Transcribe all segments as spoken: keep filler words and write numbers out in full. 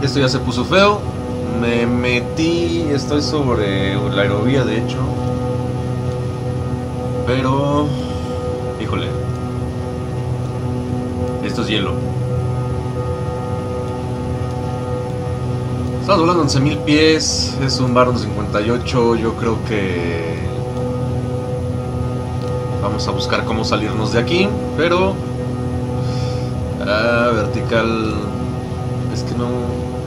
Esto ya se puso feo. Me metí, estoy sobre la aerovía de hecho. Pero... híjole. Esto es hielo. Estamos volando once mil pies. Es un Baron cincuenta y ocho. Yo creo que... vamos a buscar cómo salirnos de aquí. Pero... ah, vertical... es que no...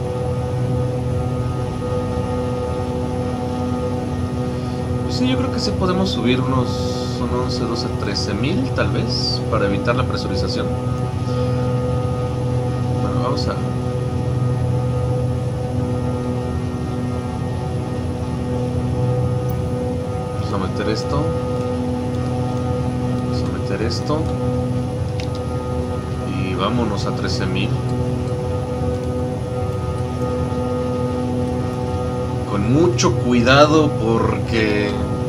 sí, yo creo que sí podemos subir unos... son once, doce, trece mil tal vez. Para evitar la presurización. Bueno, vamos a... vamos a meter esto. Vamos a meter esto. Y vámonos a trece mil. Con mucho cuidado porque...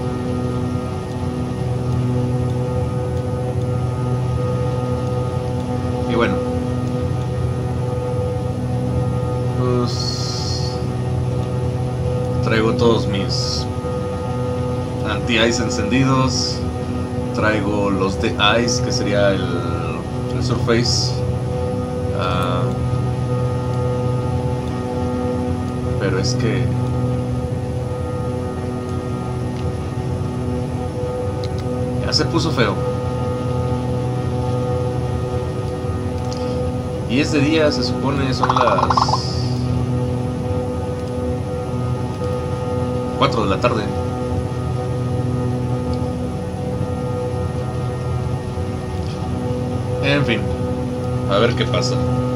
y bueno, pues traigo todos mis anti-ice encendidos. Traigo los de ice, que sería el, el surface. Uh, pero es que... ya se puso feo. Y es de día, se supone, son las cuatro de la tarde. En fin, a ver qué pasa.